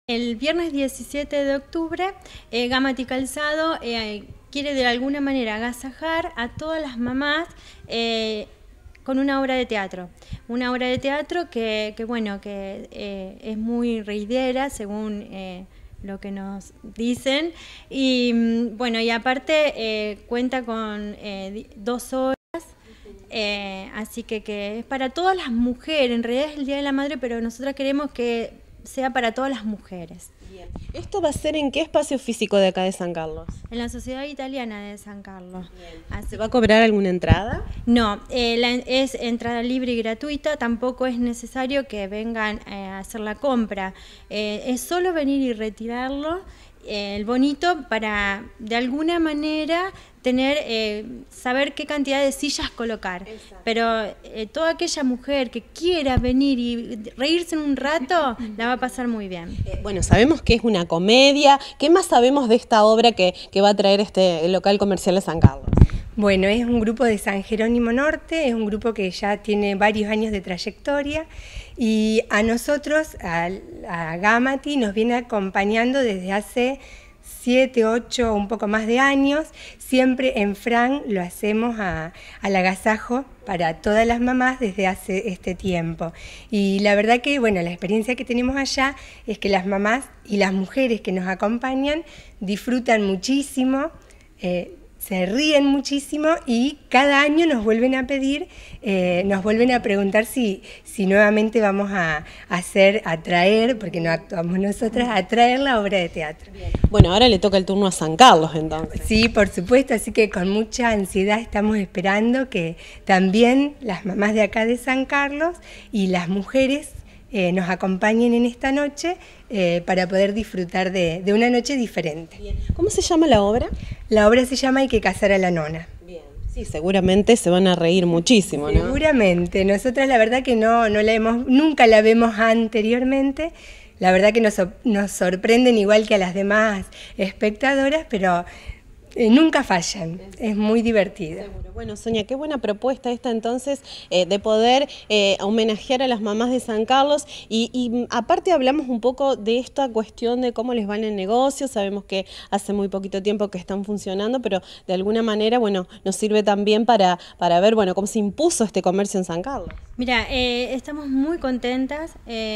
El viernes 17 de octubre, Gamati Calzado quiere de alguna manera agasajar a todas las mamás con una obra de teatro. Una obra de teatro que es muy reidera, según lo que nos dicen. Y bueno, y aparte cuenta con 2 horas. Así que es para todas las mujeres. En realidad es el Día de la Madre, pero nosotras queremos que sea para todas las mujeres. Bien. ¿Esto va a ser en qué espacio físico de acá de San Carlos? En la Sociedad Italiana de San Carlos. ¿Se va a cobrar alguna entrada? No, es entrada libre y gratuita, tampoco es necesario que vengan a hacer la compra. Es solo venir y retirarlo, el bonito, para de alguna manera saber qué cantidad de sillas colocar. Exacto. Pero toda aquella mujer que quiera venir y reírse un rato, la va a pasar muy bien. Bueno, sabemos que es una comedia. ¿Qué más sabemos de esta obra que va a traer el local comercial de San Carlos? Bueno, es un grupo de San Jerónimo Norte, es un grupo que ya tiene varios años de trayectoria y a nosotros, a Gamati, nos viene acompañando desde hace 7, 8, un poco más de años. Siempre en Fran lo hacemos al agasajo para todas las mamás desde hace este tiempo. Y la verdad que, bueno, la experiencia que tenemos allá es que las mamás y las mujeres que nos acompañan disfrutan muchísimo, se ríen muchísimo y cada año nos vuelven a pedir, nos vuelven a preguntar si nuevamente vamos a traer, porque no actuamos nosotras, a traer la obra de teatro. Bueno, ahora le toca el turno a San Carlos entonces. Sí, por supuesto, así que con mucha ansiedad estamos esperando que también las mamás de acá de San Carlos y las mujeres nos acompañen en esta noche para poder disfrutar de una noche diferente. Bien. ¿Cómo se llama la obra? La obra se llama Hay que casar a la nona. Bien. Sí, seguramente se van a reír muchísimo, ¿no? Seguramente. Nosotras la verdad que nunca la vemos anteriormente. La verdad que nos sorprenden igual que a las demás espectadoras, pero nunca fallan, es muy divertida. Seguro. Bueno, Sonia, qué buena propuesta esta entonces de poder homenajear a las mamás de San Carlos y aparte hablamos un poco de esta cuestión de cómo les va en el negocio. Sabemos que hace muy poquito tiempo que están funcionando, pero de alguna manera, bueno, nos sirve también para ver, bueno, cómo se impuso este comercio en San Carlos. Mira, estamos muy contentas.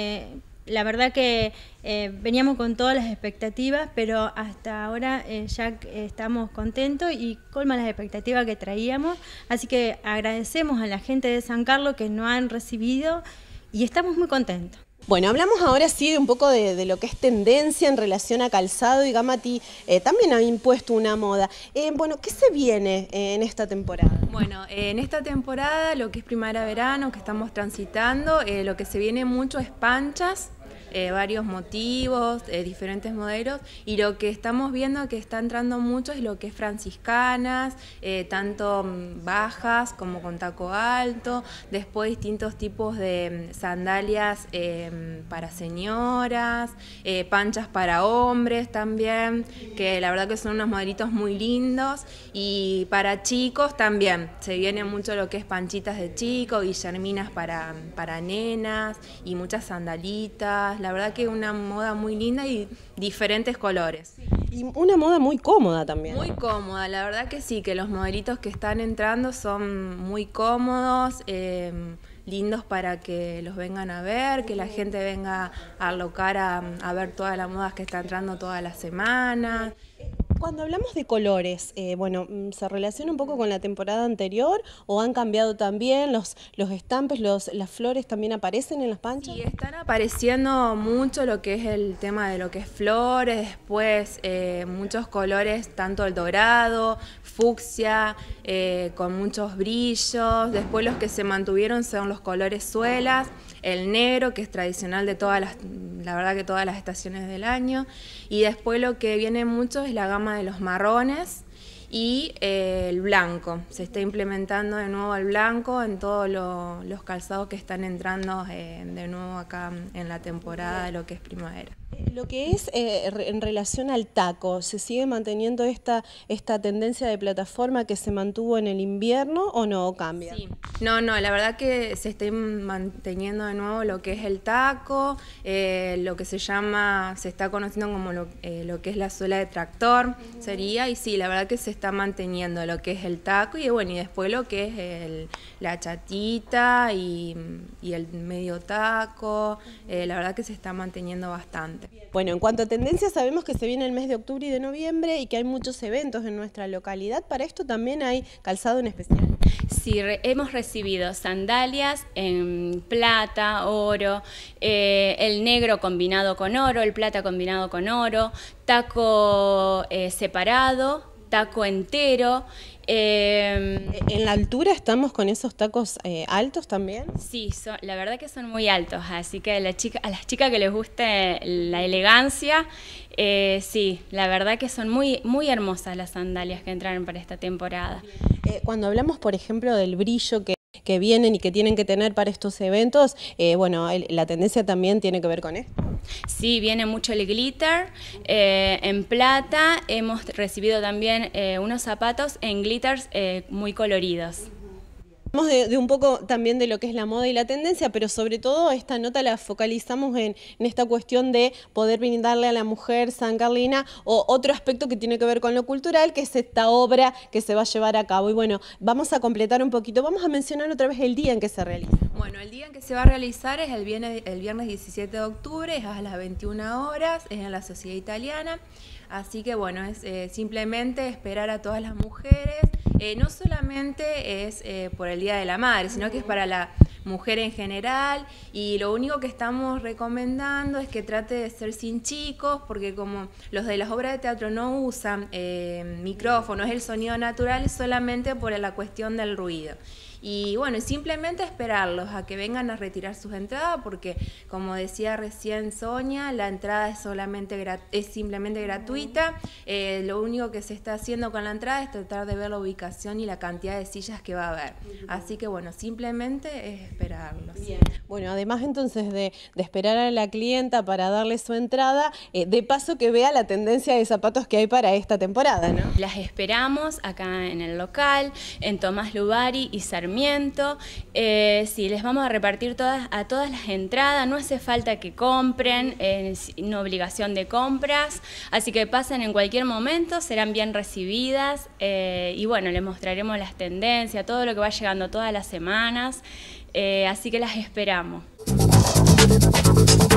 La verdad que veníamos con todas las expectativas, pero hasta ahora ya estamos contentos y colman las expectativas que traíamos. Así que agradecemos a la gente de San Carlos que nos han recibido y estamos muy contentos. Bueno, hablamos ahora sí de un poco de lo que es tendencia en relación a calzado y Gamati también ha impuesto una moda. Bueno, ¿qué se viene en esta temporada? Bueno, en esta temporada, lo que es primavera-verano, que estamos transitando, lo que se viene mucho es panchas, varios motivos, diferentes modelos, y lo que estamos viendo que está entrando mucho es lo que es franciscanas, tanto bajas como con taco alto, después distintos tipos de sandalias para señoras, panchas para hombres también, que la verdad que son unos modelitos muy lindos, y para chicos también, se viene mucho lo que es panchitas de chicos, guillerminas para nenas, y muchas sandalitas. La verdad que una moda muy linda y diferentes colores. Y una moda muy cómoda también. Muy cómoda, la verdad que sí, que los modelitos que están entrando son muy cómodos, lindos para que los vengan a ver, que la gente venga al local a ver todas las modas que está entrando toda la semana. Cuando hablamos de colores, bueno, ¿se relaciona un poco con la temporada anterior o han cambiado también los estampes, las flores también aparecen en las panchas? Sí, están apareciendo mucho lo que es el tema de lo que es flores, después muchos colores, tanto el dorado, fucsia, con muchos brillos, después los que se mantuvieron son los colores suelas, el negro, que es tradicional de la verdad que todas las estaciones del año, y después lo que viene mucho es la gama de los marrones y el blanco. Se está implementando de nuevo el blanco en todos los calzados que están entrando de nuevo acá en la temporada de lo que es primavera. Lo que es en relación al taco, ¿se sigue manteniendo esta tendencia de plataforma que se mantuvo en el invierno o no, o cambia? Sí. No, la verdad que se está manteniendo de nuevo lo que es el taco, lo que se está conociendo como lo que es la suela de tractor, sería, y sí, la verdad que se está manteniendo lo que es el taco y bueno, y después lo que es la chatita y el medio taco, la verdad que se está manteniendo bastante. Bueno, en cuanto a tendencias, sabemos que se viene el mes de octubre y de noviembre y que hay muchos eventos en nuestra localidad. Para esto también hay calzado en especial. Sí, hemos recibido sandalias en plata, oro, el negro combinado con oro, el plata combinado con oro, taco separado, taco entero. ¿En la altura estamos con esos tacos altos también? Sí, la verdad que son muy altos, así que a las chicas que les guste la elegancia, sí, la verdad que son muy, muy hermosas las sandalias que entraron para esta temporada. Cuando hablamos, por ejemplo, del brillo que vienen y que tienen que tener para estos eventos, bueno, la tendencia también tiene que ver con esto. Sí, viene mucho el glitter en plata. Hemos recibido también unos zapatos en glitters muy coloridos. Hablamos de un poco también de lo que es la moda y la tendencia, pero sobre todo esta nota la focalizamos en esta cuestión de poder brindarle a la mujer sancarlina o otro aspecto que tiene que ver con lo cultural, que es esta obra que se va a llevar a cabo. Y bueno, vamos a completar un poquito, vamos a mencionar otra vez el día en que se realiza. Bueno, el día en que se va a realizar es el viernes 17 de octubre, es a las 21 horas, es en la Sociedad Italiana. Así que bueno, es simplemente esperar a todas las mujeres. No solamente es por el Día de la Madre, sino que es para la mujer en general, y lo único que estamos recomendando es que trate de ser sin chicos, porque como los de las obras de teatro no usan micrófonos, el sonido natural es solamente por la cuestión del ruido. Y bueno, simplemente esperarlos a que vengan a retirar sus entradas, porque como decía recién Sonia, la entrada es simplemente gratuita. Lo único que se está haciendo con la entrada es tratar de ver la ubicación y la cantidad de sillas que va a haber. Así que bueno, simplemente es esperarlos. Bien. Bueno, además entonces de esperar a la clienta para darle su entrada, de paso que vea la tendencia de zapatos que hay para esta temporada, ¿no? Las esperamos acá en el local, en Tomás Lubari y Sarmiento. Sí, les vamos a repartir a todas las entradas, no hace falta que compren, no obligación de compras, así que pasen en cualquier momento, serán bien recibidas y bueno, les mostraremos las tendencias, todo lo que va llegando todas las semanas, así que las esperamos.